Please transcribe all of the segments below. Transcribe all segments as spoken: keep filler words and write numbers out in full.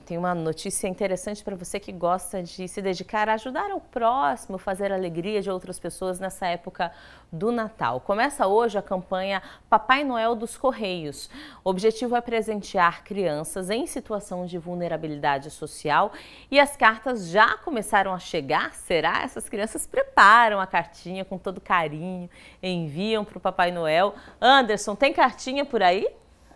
Tem uma notícia interessante para você que gosta de se dedicar a ajudar ao próximo, fazer a alegria de outras pessoas nessa época do Natal. Começa hoje a campanha Papai Noel dos Correios. O objetivo é presentear crianças em situação de vulnerabilidade social e as cartas já começaram a chegar. Será? Essas crianças preparam a cartinha com todo carinho, enviam para o Papai Noel. Anderson, tem cartinha por aí?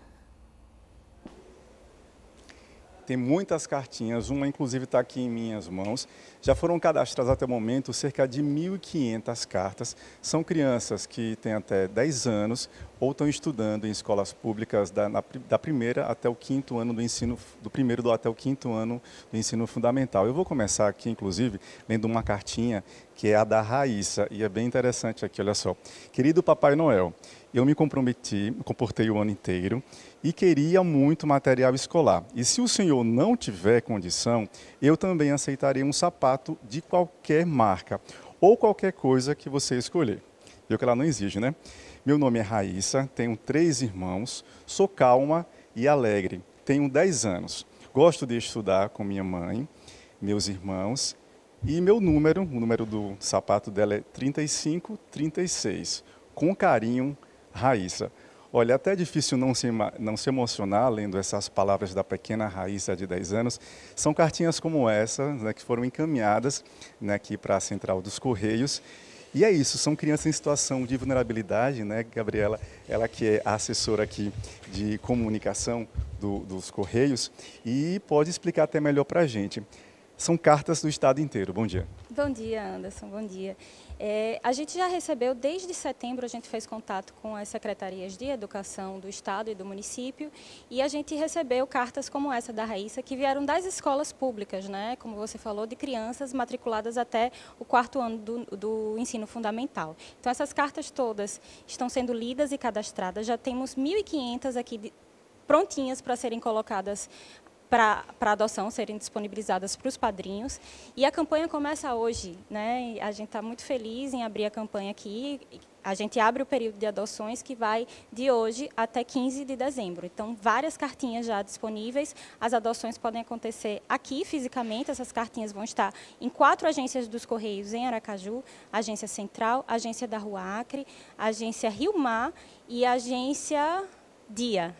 Tem muitas cartinhas, uma inclusive está aqui em minhas mãos. Já foram cadastradas até o momento cerca de mil e quinhentas cartas. São crianças que têm até dez anos ou estão estudando em escolas públicas da, na, da primeira até o quinto ano do ensino, do primeiro do, até o quinto ano do ensino fundamental. Eu vou começar aqui, inclusive, lendo uma cartinha que é a da Raíssa, e é bem interessante aqui, olha só. Querido Papai Noel, eu me comprometi, me comportei o ano inteiro e queria muito material escolar. E se o senhor não tiver condição, eu também aceitarei um sapato de qualquer marca ou qualquer coisa que você escolher. Viu que ela não exige, né? Meu nome é Raíssa, tenho três irmãos, sou calma e alegre, tenho dez anos. Gosto de estudar com minha mãe, meus irmãos e meu número, o número do sapato dela é trinta e cinco trinta e seis. Com carinho, Raíssa. Olha, até é difícil não se, não se emocionar lendo essas palavras da pequena Raíssa de dez anos. São cartinhas como essa, né, que foram encaminhadas, né, aqui para a Central dos Correios. E é isso, são crianças em situação de vulnerabilidade, né, Gabriela? Ela que é a assessora aqui de comunicação do, dos Correios e pode explicar até melhor para a gente. São cartas do estado inteiro. Bom dia. Bom dia, Anderson. Bom dia. É, a gente já recebeu, desde setembro, a gente fez contato com as secretarias de educação do estado e do município e a gente recebeu cartas como essa da Raíssa, que vieram das escolas públicas, né? Como você falou, de crianças matriculadas até o quarto ano do, do ensino fundamental. Então, essas cartas todas estão sendo lidas e cadastradas. Já temos mil e quinhentas aqui de, prontinhas para serem colocadas para adoção, serem disponibilizadas para os padrinhos. E a campanha começa hoje, né? A gente está muito feliz em abrir a campanha aqui. A gente abre o período de adoções que vai de hoje até quinze de dezembro. Então, várias cartinhas já disponíveis. As adoções podem acontecer aqui fisicamente. Essas cartinhas vão estar em quatro agências dos Correios em Aracaju: Agência Central, Agência da Rua Acre, Agência Rio Mar e Agência Dia.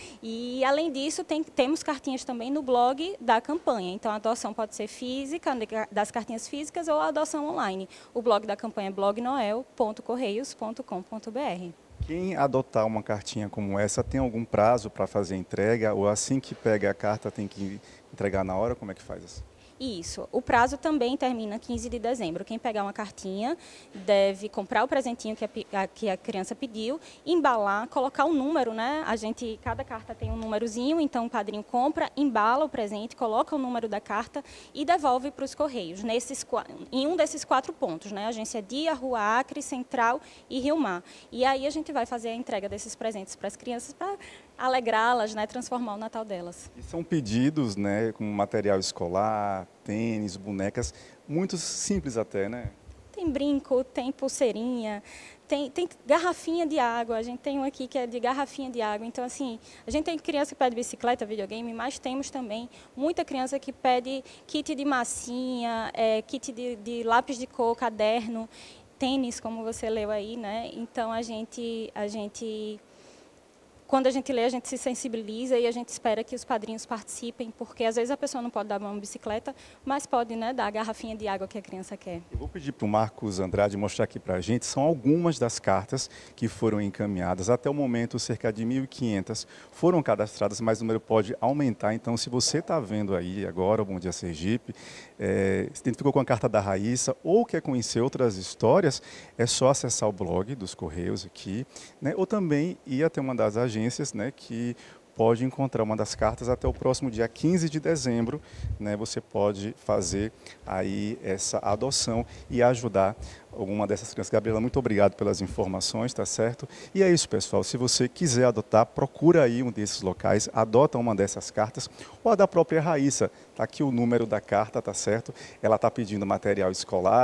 E, além disso, tem, temos cartinhas também no blog da campanha. Então, a adoção pode ser física, das cartinhas físicas, ou a adoção online. O blog da campanha é blog noel ponto correios ponto com ponto br. Quem adotar uma cartinha como essa, tem algum prazo para fazer a entrega? Ou assim que pega a carta, tem que entregar na hora? Como é que faz isso? Isso. O prazo também termina quinze de dezembro. Quem pegar uma cartinha deve comprar o presentinho que a, que a criança pediu, embalar, colocar um número, né? A gente, cada carta tem um númerozinho, então o padrinho compra, embala o presente, coloca o número da carta e devolve para os Correios, nesses, em um desses quatro pontos, né? Agência Dia, Rua Acre, Central e Rio Mar. E aí a gente vai fazer a entrega desses presentes para as crianças para alegrá-las, né? Transformar o Natal delas. E são pedidos, né, com material escolar, tênis, bonecas, muito simples até, né? Tem brinco, tem pulseirinha, tem, tem garrafinha de água. A gente tem um aqui que é de garrafinha de água. Então, assim, a gente tem criança que pede bicicleta, videogame, mas temos também muita criança que pede kit de massinha, é, kit de, de lápis de cor, caderno, tênis, como você leu aí, né? Então, a gente... A gente Quando a gente lê, a gente se sensibiliza e a gente espera que os padrinhos participem, porque às vezes a pessoa não pode dar uma bicicleta, mas pode, né, dar a garrafinha de água que a criança quer. Eu vou pedir para o Marcos Andrade mostrar aqui para a gente, são algumas das cartas que foram encaminhadas. Até o momento, cerca de mil e quinhentas foram cadastradas, mas o número pode aumentar. Então, se você está vendo aí agora o Bom Dia Sergipe, é, se identificou com a carta da Raíssa ou quer conhecer outras histórias, é só acessar o blog dos Correios aqui, né, ou também ir até uma das agências, né, que pode encontrar uma das cartas até o próximo dia quinze de dezembro, né, você pode fazer aí essa adoção e ajudar alguma dessas crianças. Gabriela, muito obrigado pelas informações, tá certo? E é isso, pessoal, se você quiser adotar, procura aí um desses locais, adota uma dessas cartas, ou a da própria Raíssa, tá aqui o número da carta, tá certo? Ela está pedindo material escolar,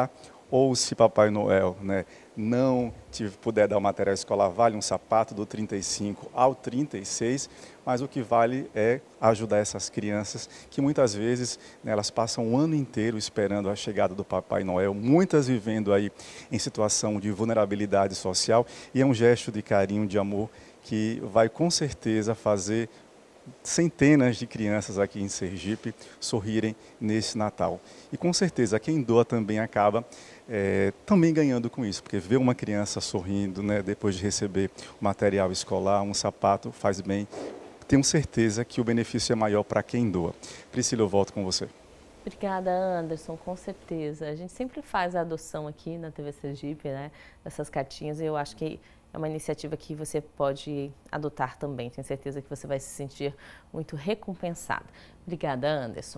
ou se Papai Noel, né, não te puder dar o material escolar, vale um sapato do trinta e cinco ao trinta e seis, mas o que vale é ajudar essas crianças que muitas vezes, né, elas passam o ano inteiro esperando a chegada do Papai Noel, muitas vivendo aí em situação de vulnerabilidade social, e é um gesto de carinho, de amor, que vai com certeza fazer centenas de crianças aqui em Sergipe sorrirem nesse Natal. E com certeza quem doa também acaba é, também ganhando com isso, porque ver uma criança sorrindo, né, depois de receber o material escolar, um sapato, faz bem. Tenho certeza que o benefício é maior para quem doa. Priscila, eu volto com você. Obrigada, Anderson, com certeza. A gente sempre faz a adoção aqui na T V Sergipe, né, dessas cartinhas, e eu acho que é uma iniciativa que você pode adotar também. Tenho certeza que você vai se sentir muito recompensada. Obrigada, Anderson.